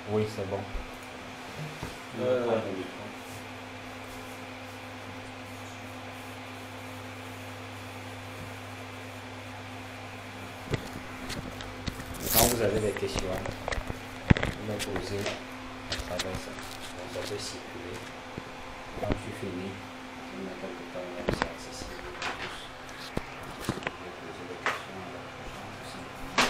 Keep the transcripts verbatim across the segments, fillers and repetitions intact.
Oui, c'est bon. Euh, Quand vous avez des questions, vous me posez à travers ça. Donc ça peut circuler. Quand tu finis, tu mets quelque temps là, c'est accessible à tous. Vous pouvez poser des questions à la prochaine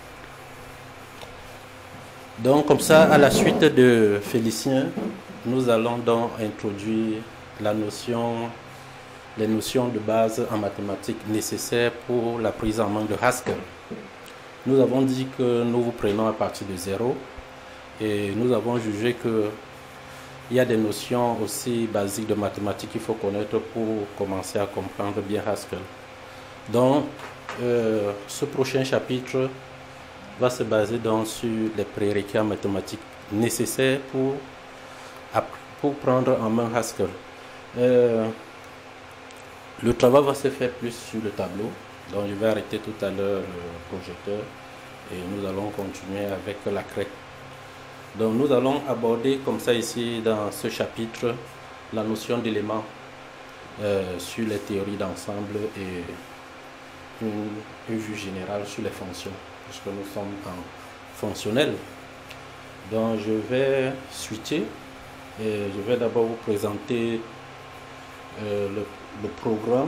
aussi. Donc comme ça, à la suite de Félicien, nous allons donc introduire la notion, les notions de base en mathématiques nécessaires pour la prise en main de Haskell. Nous avons dit que nous vous prenons à partir de zéro et nous avons jugé que il y a des notions aussi basiques de mathématiques qu'il faut connaître pour commencer à comprendre bien Haskell. Donc, euh, ce prochain chapitre va se baser donc sur les prérequis en mathématiques nécessaires pour, pour prendre en main Haskell. Euh, le travail va se faire plus sur le tableau. Donc je vais arrêter tout à l'heure le projecteur et nous allons continuer avec la craie. Donc nous allons aborder comme ça ici dans ce chapitre la notion d'éléments euh, sur les théories d'ensemble et une, une vue générale sur les fonctions, puisque nous sommes en fonctionnel. Donc je vais switcher et je vais d'abord vous présenter euh, le, le programme.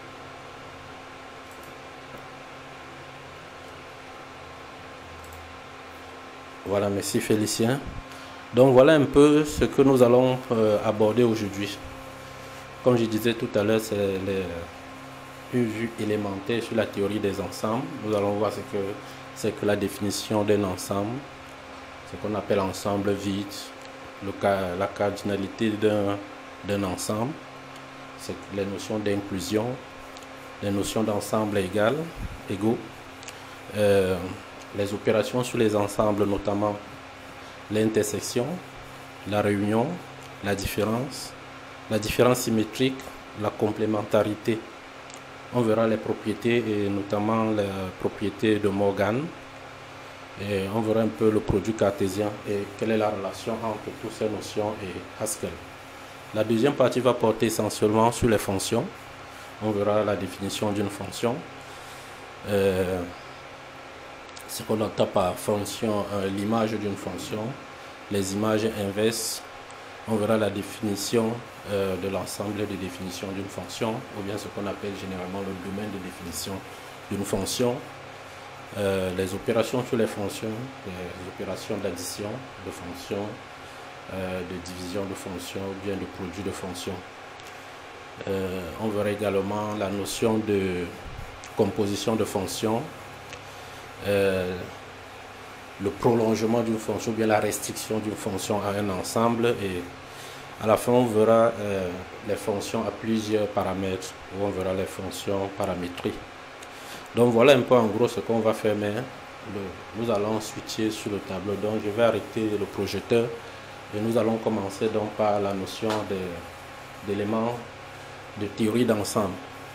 Voilà, merci Félicien. Donc voilà un peu ce que nous allons euh, aborder aujourd'hui. Comme je disais tout à l'heure, c'est une vue élémentaire sur la théorie des ensembles. Nous allons voir ce que c'est que la définition d'un ensemble, ce qu'on appelle ensemble vide, le cas, la cardinalité d'un ensemble, c'est les notions d'inclusion, les notions d'ensemble égal, égaux, euh, les opérations sur les ensembles, notamment l'intersection, la réunion, la différence, la différence symétrique, la complémentarité. On verra les propriétés et notamment les propriétés de Morgan. Et on verra un peu le produit cartésien et quelle est la relation entre toutes ces notions et Haskell. La deuxième partie va porter essentiellement sur les fonctions. On verra la définition d'une fonction. Euh, ce qu'on entend par fonction, euh, l'image d'une fonction, les images inverses. On verra la définition euh, de l'ensemble de définition d'une fonction, ou bien ce qu'on appelle généralement le domaine de définition d'une fonction. Euh, les opérations sur les fonctions, les opérations d'addition de fonctions, euh, de division de fonctions, ou bien de produit de fonctions. Euh, on verra également la notion de composition de fonctions, Euh, le prolongement d'une fonction, ou bien la restriction d'une fonction à un ensemble, et à la fin on verra euh, les fonctions à plusieurs paramètres, ou on verra les fonctions paramétriques. Donc voilà un peu en gros ce qu'on va faire, mais le, nous allons switcher sur le tableau. Donc je vais arrêter le projecteur et nous allons commencer donc par la notion d'éléments de, de théorie d'ensemble.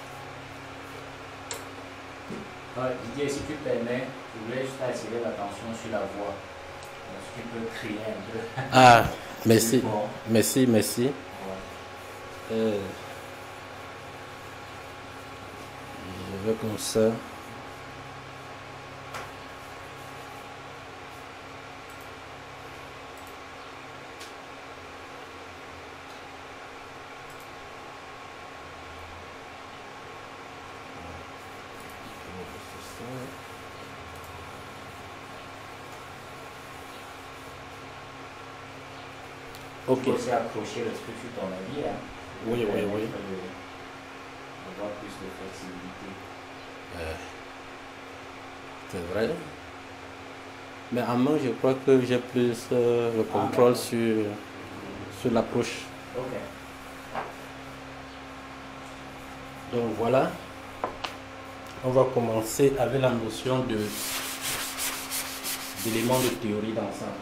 Ouais, Didier, si tu permets, je voulais juste attirer l'attention sur la voix. Est-ce que tu peux crier un peu? Ah, merci, merci, merci. Ouais. Euh, je vais comme ça. Ok. Tu peux aussi accrocher le truc sur ton avis. Hein. Oui, oui, oui. Avoir plus de flexibilité. Euh, c'est vrai. Mais en main, je crois que j'ai plus euh, le contrôle ah, sur, sur l'approche. Ok. Donc voilà. On va commencer avec la notion de d'éléments de théorie d'ensemble.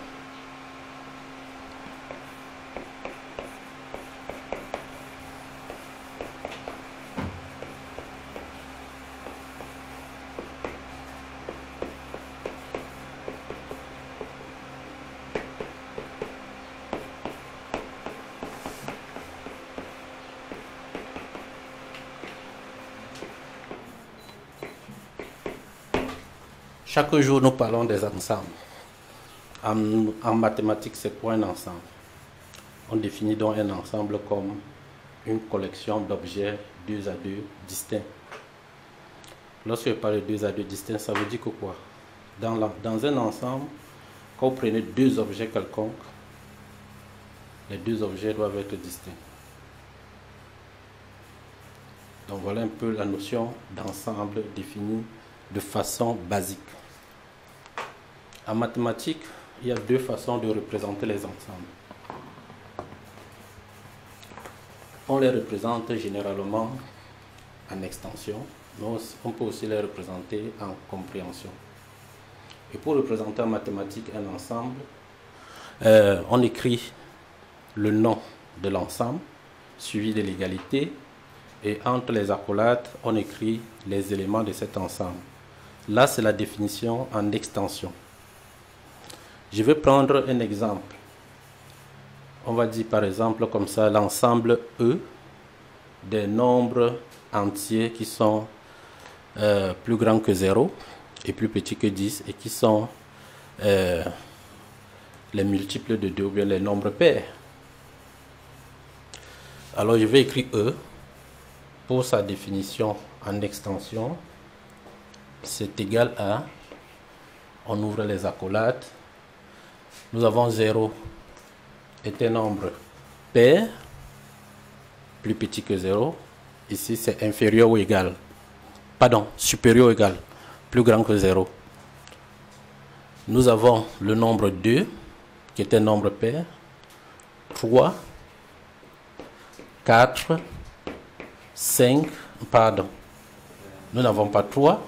Chaque jour, nous parlons des ensembles. En, en mathématiques, c'est quoi un ensemble? On définit donc un ensemble comme une collection d'objets deux à deux distincts. Lorsque je parle de deux à deux distincts, ça veut dire que quoi? Dans, la, dans un ensemble, quand vous prenez deux objets quelconques, les deux objets doivent être distincts. Donc voilà un peu la notion d'ensemble définie de façon basique. En mathématiques, il y a deux façons de représenter les ensembles. On les représente généralement en extension, mais on peut aussi les représenter en compréhension. Et pour représenter en mathématiques un ensemble, euh, on écrit le nom de l'ensemble, suivi de l'égalité, et entre les accolades, on écrit les éléments de cet ensemble. Là, c'est la définition en extension. Je vais prendre un exemple. On va dire par exemple comme ça l'ensemble E des nombres entiers qui sont euh, plus grands que zéro et plus petits que dix et qui sont euh, les multiples de deux ou bien les nombres pairs. Alors je vais écrire E pour sa définition en extension. C'est égal à, on ouvre les accolades, nous avons zéro est un nombre pair, plus petit que zéro. Ici, c'est inférieur ou égal. Pardon, supérieur ou égal, plus grand que zéro. Nous avons le nombre deux, qui est un nombre pair. trois, quatre, cinq, pardon. Nous n'avons pas trois.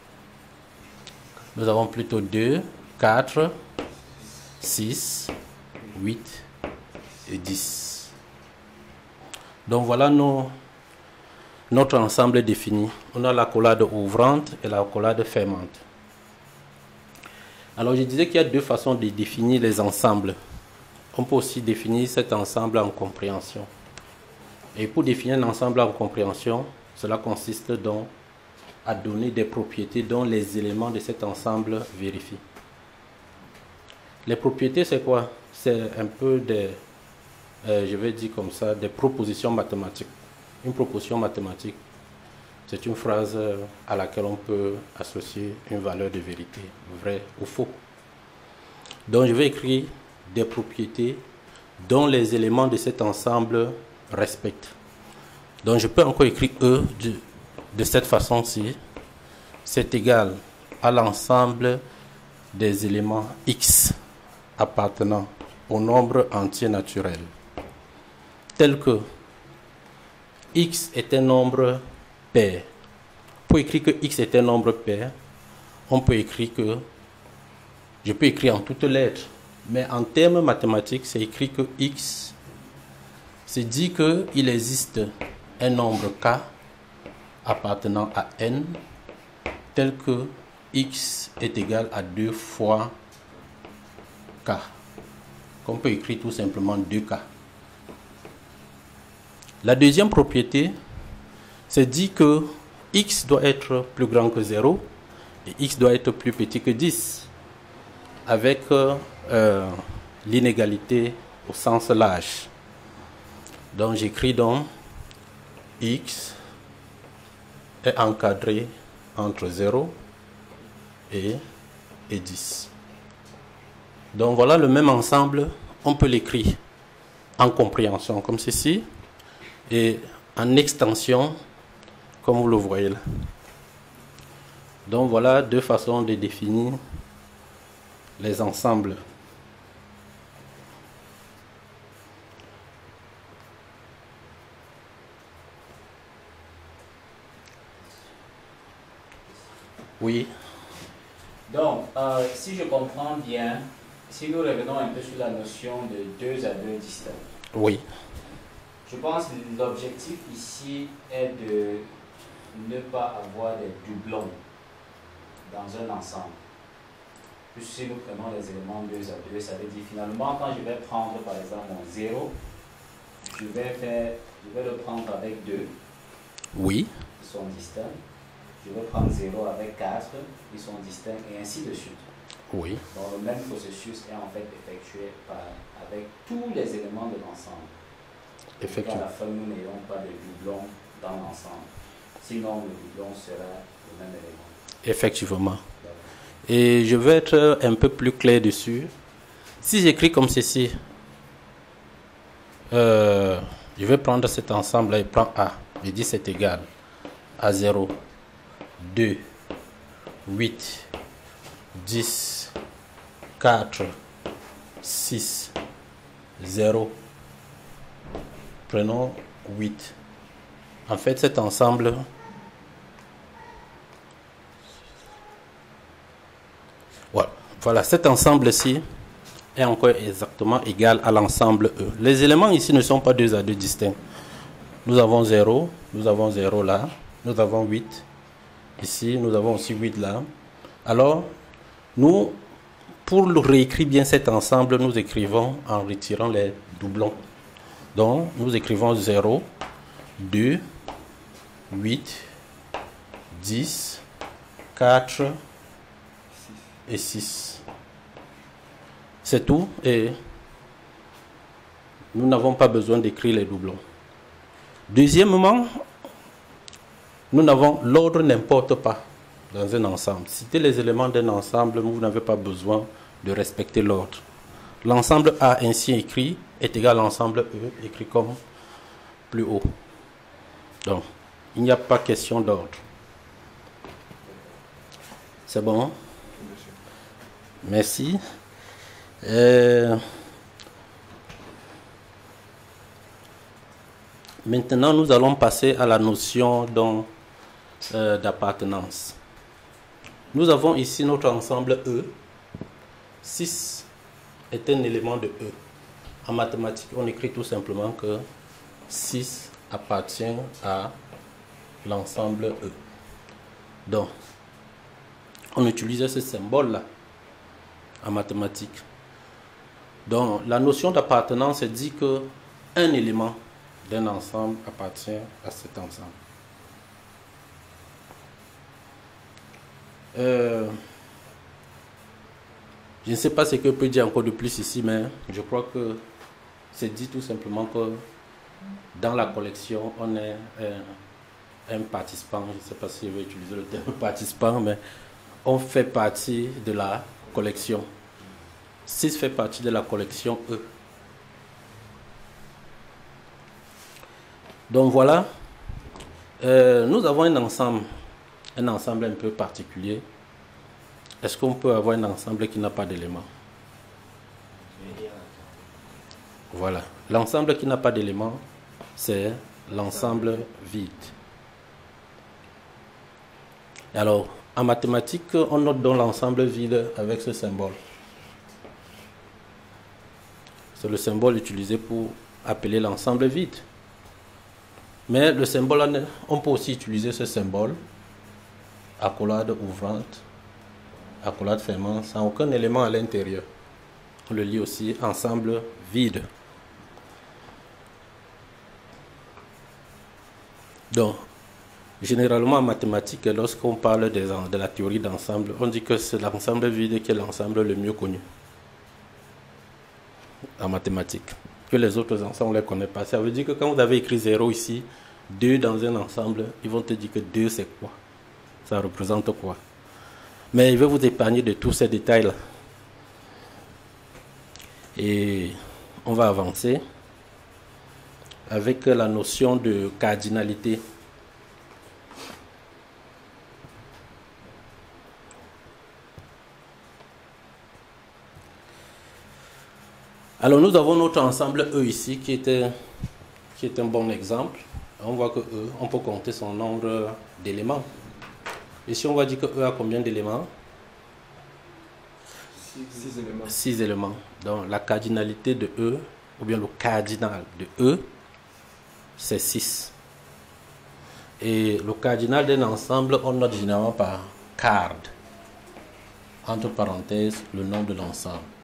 Nous avons plutôt deux, quatre, six, huit et dix. Donc voilà nos, notre ensemble défini. On a l'accolade ouvrante et l'accolade fermante. Alors je disais qu'il y a deux façons de définir les ensembles. On peut aussi définir cet ensemble en compréhension. Et pour définir un ensemble en compréhension, cela consiste donc à donner des propriétés dont les éléments de cet ensemble vérifient. Les propriétés, c'est quoi? C'est un peu des, euh, je vais dire comme ça, des propositions mathématiques. Une proposition mathématique, c'est une phrase à laquelle on peut associer une valeur de vérité, vrai ou faux. Donc je vais écrire des propriétés dont les éléments de cet ensemble respectent. Donc je peux encore écrire E de, de cette façon-ci. C'est égal à l'ensemble des éléments X appartenant au nombre entier naturel, tel que X est un nombre pair. Pour écrire que X est un nombre pair, on peut écrire que, je peux écrire en toutes lettres, mais en termes mathématiques, c'est écrit que X, c'est dit qu'il existe un nombre K appartenant à N, tel que X est égal à deux fois K, qu'on peut écrire tout simplement deux K. La deuxième propriété, c'est dit que X doit être plus grand que zéro et X doit être plus petit que dix, avec euh, l'inégalité au sens large. Donc j'écris donc X est encadré entre zéro et, et dix. Donc voilà le même ensemble, on peut l'écrire en compréhension comme ceci et en extension comme vous le voyez là. Donc voilà deux façons de définir les ensembles. Oui. Donc, euh, si je comprends bien, si nous revenons un peu sur la notion de deux à deux distincts. Oui. Je pense que l'objectif ici est de ne pas avoir des doublons dans un ensemble. Puisque si nous prenons les éléments deux à deux, ça veut dire finalement quand je vais prendre par exemple mon zéro, je vais, faire, je vais le prendre avec deux. Oui. Qui sont distincts. je vais prendre zéro avec quatre, ils sont distincts et ainsi de suite. Oui. Donc le même processus est en fait effectué par, avec tous les éléments de l'ensemble. Effectivement. À la fin, nous n'ayons pas de doublon dans l'ensemble. Sinon, le doublon sera le même élément. Effectivement. Et je vais être un peu plus clair dessus. Si j'écris comme ceci, euh, je vais prendre cet ensemble-là et prendre A. Je dis c'est égal à zéro, deux, huit, dix, quatre, six, zéro. Prenons huit. En fait, cet ensemble voilà, voilà cet ensemble-ci est encore exactement égal à l'ensemble E. Les éléments ici ne sont pas deux à deux distincts. Nous avons zéro, nous avons zéro là, nous avons huit ici, nous avons aussi huit là. Alors, nous, pour réécrire bien cet ensemble, nous écrivons en retirant les doublons. Donc, nous écrivons zéro, deux, huit, dix, quatre et six. C'est tout et nous n'avons pas besoin d'écrire les doublons. Deuxièmement, nous n'avons l'ordre n'importe pas dans un ensemble. Citer les éléments d'un ensemble, vous n'avez pas besoin de respecter l'ordre. L'ensemble A ainsi écrit est égal à l'ensemble E écrit comme plus haut. Donc, il n'y a pas question d'ordre. C'est bon? Merci. Euh, maintenant, nous allons passer à la notion euh, d'appartenance. Nous avons ici notre ensemble E. six est un élément de E. En mathématiques, on écrit tout simplement que six appartient à l'ensemble E. Donc, on utilise ce symbole-là en mathématiques. Donc, la notion d'appartenance dit que un élément d'un ensemble appartient à cet ensemble. Euh, je ne sais pas ce que je peux dire encore de plus ici, mais je crois que c'est dit tout simplement que dans la collection, on est un, un participant. Je ne sais pas si je vais utiliser le terme participant, mais on fait partie de la collection. six fait partie de la collection E. Donc voilà, euh, nous avons un ensemble, un ensemble un peu particulier. Est-ce qu'on peut avoir un ensemble qui n'a pas d'éléments? Voilà, l'ensemble qui n'a pas d'éléments, c'est l'ensemble vide. Alors, en mathématiques, on note donc l'ensemble vide avec ce symbole. C'est le symbole utilisé pour appeler l'ensemble vide. Mais le symbole, on peut aussi utiliser ce symbole, accolade ouvrante, accolade fermante, sans aucun élément à l'intérieur. On le lit aussi ensemble vide. Donc, généralement en mathématiques, lorsqu'on parle des, de la théorie d'ensemble, on dit que c'est l'ensemble vide qui est l'ensemble le mieux connu en mathématiques. Que les autres ensembles, on ne les connaît pas. Ça veut dire que quand vous avez écrit zéro ici, deux dans un ensemble, ils vont te dire que deux c'est quoi? Ça représente quoi? Mais je vais vous épargner de tous ces détails-là. Et on va avancer avec la notion de cardinalité. Alors nous avons notre ensemble E ici qui est, qui est un bon exemple. On voit que E, on peut compter son nombre d'éléments. Ici on va dire que E a combien d'éléments? six éléments. six éléments. Donc la cardinalité de E, ou bien le cardinal de E, c'est six. Et le cardinal d'un ensemble, on note généralement par card. Entre parenthèses, le nom de l'ensemble.